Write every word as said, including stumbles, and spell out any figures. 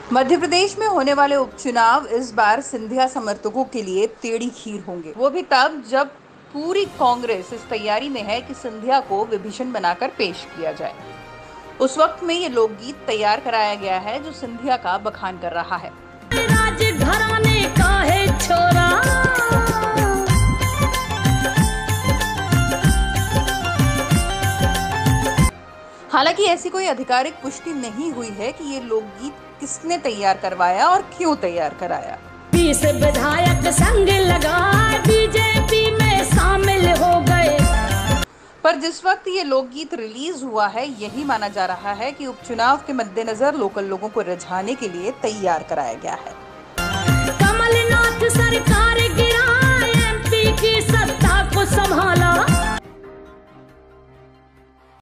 मध्य प्रदेश में होने वाले उपचुनाव इस बार सिंधिया समर्थकों के लिए टेढ़ी खीर होंगे, वो भी तब जब पूरी कांग्रेस इस तैयारी में है कि सिंधिया को विभीषण बनाकर पेश किया जाए। उस वक्त में ये लोकगीत तैयार कराया गया है जो सिंधिया का बखान कर रहा है। राजघराने का है छोरा, हालांकि ऐसी कोई आधिकारिक पुष्टि नहीं हुई है कि ये लोकगीत किसने तैयार करवाया और क्यों तैयार कराया। बीस विधायक संग लगा बीजेपी में शामिल हो गए। पर जिस वक्त ये लोकगीत रिलीज हुआ है, यही माना जा रहा है कि उपचुनाव के मद्देनजर लोकल लोगों को रिझाने के लिए तैयार कराया गया है। कमलनाथ सरकार